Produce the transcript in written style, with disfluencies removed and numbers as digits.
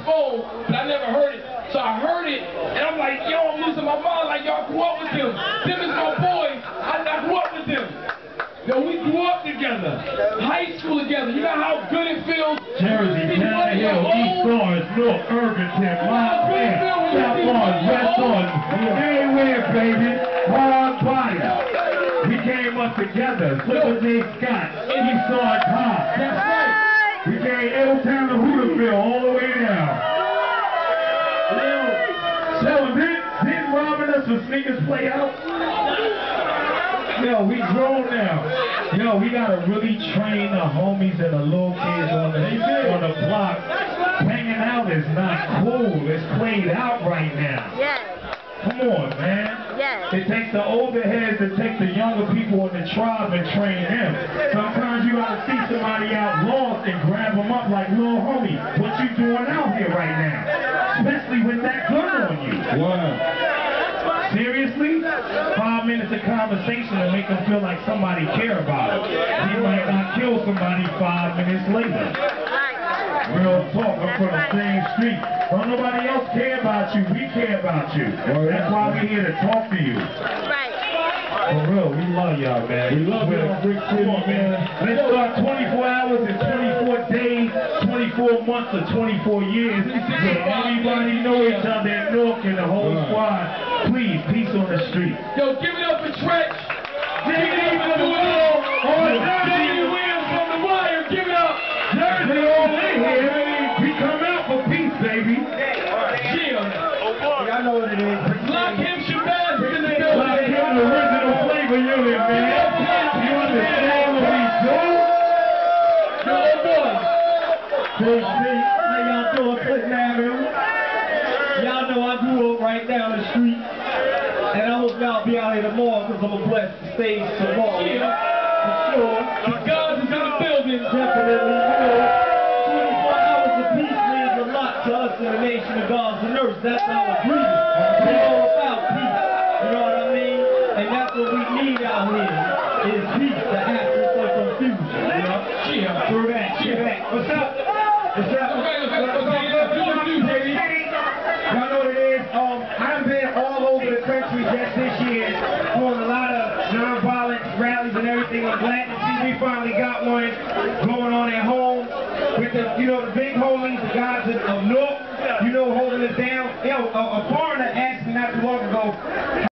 phone, but I never heard it. So I heard it, and I'm like, yo, I'm losing my mind. Like, y'all grew up with them. Them is my boys. I grew up with them. Yo, we grew up together. High school together. You know how good it feels? Jersey, Town Hill, East Orange, North Irvington, Montclair, South Orange, West Orange. Everywhere, baby. Hard body. We came up together. Slipper J. Scott, East Orange High. That's right. We carried Middletown to Hooterville all the way down. So didn't robbing us with sneakers play out? Yo, we grown now. Yo, we gotta really train the homies and the little kids on the block. Hanging out is not cool. It's played out right now. Yes. Come on, man. Yes. It takes the older heads to take the younger people in the tribe and train them. Sometimes you gotta see somebody out lost and grab them up like, little homie, what you doing out here right now? Especially with that gun on you. Wow. Seriously? 5 minutes of conversation to make them feel like somebody care about it. You might not kill somebody 5 minutes later. Real talk, I'm from the same street. Don't nobody else care about you, we care about you. That's why we're here to talk to you. Right. For real, we love y'all, man. We love y'all, Brick City, man. Let's start 24 hours and 24 days, 24 months, or 24 years. So everybody know each other in Newark and the whole squad. Please, peace on the street. Yo, give it up for Trench. Give it up for the world. Jamie Williams from The Wire. Give it up. Jersey all in here. We come out for peace, baby. Yeah. Y'all know what it is. Lock him, Shabazz in the building. Lock him, the original flavor unit, man. You understand what we do? Yo, boy. Hey, how y'all doing, Clinton Avenue? Y'all know I grew up right down the street. And I hope y'all be out here tomorrow because I'm going to bless the stage tomorrow. Yeah. For sure. The guns is in the building. Definitely, you know, 24 hours of peace means a lot to us in the nation of gods and earth. That's our agreement. We're all about peace. You know what I mean? And that's what we need out here is peace, the absence of confusion. You know? Yeah. Through that. What's up? What's up? Y'all know what it is. I've been all over the country just this year doing a lot of nonviolent rallies and everything. I'm glad to see we finally got one going on at home with the, you know, the big homies, the guys of North, you know, holding it down. Yo, a foreigner asked me not too long ago,